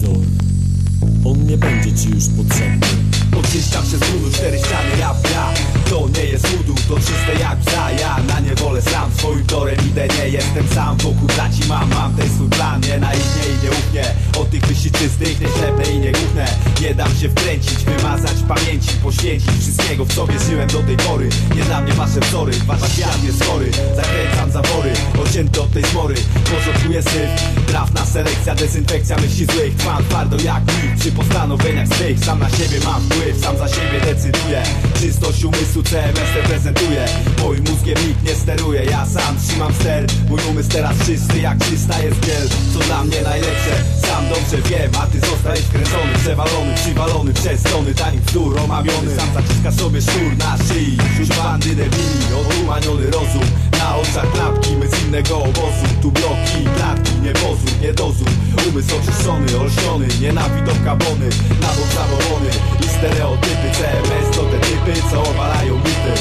telewizor, on nie będzie ci już potrzebny. Oczyszczam się z brudu, 4 ściany, ja. To nie jest nudu, to czyste jak psa. Ja na niewolę sam, swoim torem idę, nie jestem sam. Wokół braci mam ten swój plan, nie naiwnie i nieufnie. Od tych myśli czystych, nie ślepnę i nie głuchne. Nie dam się wkręcić, wymazać pamięci, poświęcić wszystkiego, w co wierzyłem do tej pory. Nie dla mnie wasze wzory, wasz świat jest chory. Zakręcam zawory, odcięty od tej zmory. Porządkuję syf, trafna selekcja, dezynfekcja myśli złych. Trwam twardo jak nikt, przy postanowieniach swych. Sam na siebie mam wpływ, sam za siebie decyduję. Czystość umysłu CMS reprezentuję. Moim mózgiem nikt nie steruje, ja sam trzymam ster. Mój umysł teraz czysty, jak czysta jest biel. Co dla mnie najlepsze, sam dobrze wiem. A ty zostajesz wkręcony, przewalony, przywalony przez strony tanik bzdur, omamiony. Sam zaciskasz sobie sznur na szyi. Wśród bandy debili, odumaniony rozum. Na oczach klapki, my z innego obozu. Tu bloki, klatki, nie pozór, nie dozór. Umysł oczyszczony, olśniony, nienawidą kabony. Na bok zawolony i stereotypy. CMS to te typy, co obalają mity.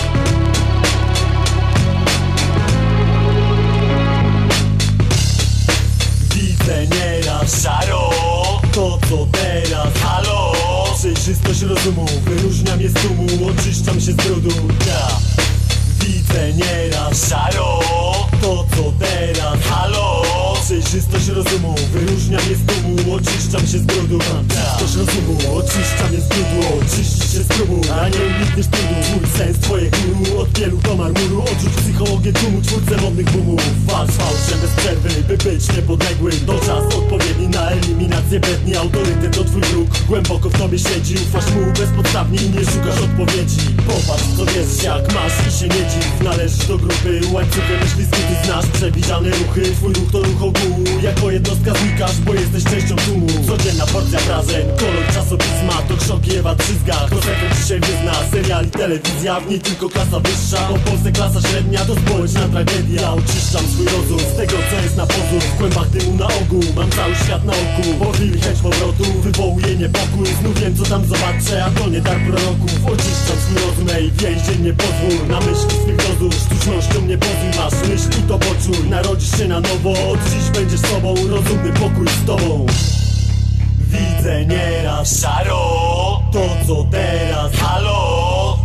Widzę nieraz szaro, to co teraz, halo. Przejrzystość rozumu wyróżnia mnie z tłumu, oczyszczam się z brudu, ja. Widzę nieraz szaro, to co teraz, halo. Przejrzystość rozumu wyróżnia mnie z tłumu, oczyszczam się z brudu. Czystość rozumu, oczyszczam mnie z brudu. Oczyścić się z trumu, a nie unikniesz trudu. Mój sens, twoje guru, od wielu do marmuru. Odrzuć psychologię tłumu, twórcę modnych boomów. Walcz fałszem bez przerwy, by być niepodległym. To czas odpowiedni na eliminację bedni. Autorytet to twój wróg, głęboko w tobie siedzi. Ufasz mu bezpodstawnie i nie szukasz odpowiedzi. Popatrz co wiesz, jak masz i się nie dziw. Należysz do grupy, łańcuchy myśli ty znasz przewidziane ruchy, twój ruch to ruch ogółu. Jako jednostka znikasz, bo jesteś częścią tłumu. Codzienna porcja wrażeń, kolor czasopisma. To krzoki Ewa Trzyzga, konsekwent dzisiaj wyzna. Seriali, telewizja, w niej tylko klasa wyższa. Bo w Polsce klasa średnia to społeczna tragedia. Oczyszczam swój rozum z tego co jest na pozór. W kłębach dymu na ogół, mam cały świat na oku. Po chwili chęć powrotu, wywołuje niepokój. Znów wiem co tam zobaczę, a to nie dar proroków. Oczyszczam swój rozum, ej, więzień nie pozwól. Na myśli swych dozór, sztucznością nie pozwól. Masz myśl i to poczuj, narodzisz się na nowo. Od dziś będziesz sobą, rozumny pokój z tobą. Widzę nieraz szaro, to co teraz, halo.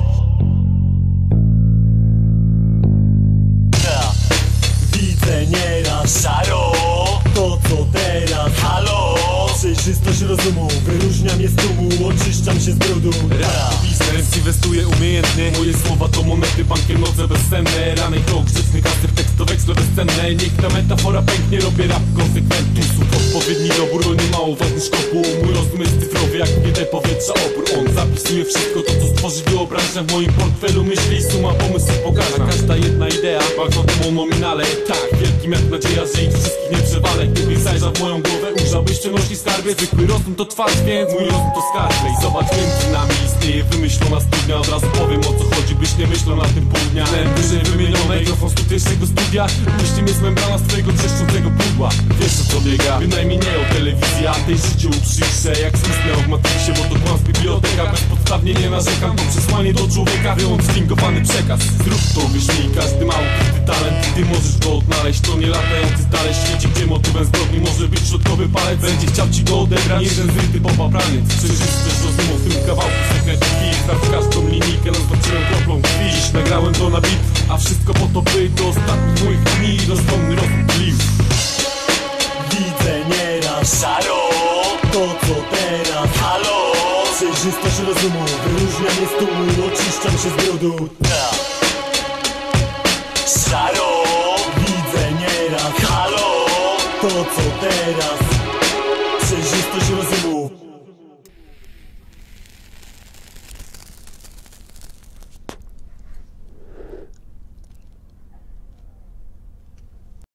Widzę nieraz szaro, to co teraz, halo. Przejrzystość rozumu wyróżnia mnie z tłumu, oczyszczam się z brudu. Biznes inwestuje umiejętnie, moje słowa to monety, bankiem noce bezcenne. Ranek to grzeczny kaster, tekst to weksle bezcenne. Niech ta metafora pęknie, robię rap konsekwentny. Słów odpowiedni dobór, o nie mało ważny szkopu. Mój rozum jest cyfrowy jak nie powietrza opór. On zapisuje wszystko to co stworzy wyobraźnia. W moim portfelu myśli i suma pomysłów pokaża. Każda jedna idea, banknotem o nominale. Tak, wielkim jak nadzieja, że ich wszystkich nie przewalę. Gdybyś zajrzał w moją głowę, ujrzałbyś przenośni skarbie. Zwykły rozum to twarz, więc mój rozum to skarb. I zobacz, między nami istnieje wymyślona studnia. Od razu powiem o co chodzi, byś nie myślał na tym pół dnia. Ten wyżej wymieniony mikrofon z tutejszego studia. Myślę jest membrana z twojego trzeszczącego pudła. Wiesz o co biega, bynajmniej nie o telewizji, a tej życiu przyjrze jak smysł w Matrixie. Bo to kłam z biblioteka, bezpodstawnie nie narzekam. To przesłanie do człowieka, wyłącz sfingowany przekaz. Zrób to, wyślij każdy mały ty talent. Ty możesz go odnaleźć, to nie latający stale świecie, gdzie motywem zbrodni może być środkowy palec. Będzie chciał ci go odebrać jeden zryty popapraniec. Przejrzystość rozumu w tym kawałku sekretów i sprawdź każdą linijkę, naznaczyłem kroplą krwi. Dziś nagrałem to na beat, a wszystko po to by do ostatnich moich dni rozsądny rozum tlił. Widzę nieraz szaro, to co teraz, halo. Przejrzystość rozumu wyróżnia mnie z tłumu, oczyszczam się z brudu. Szaro.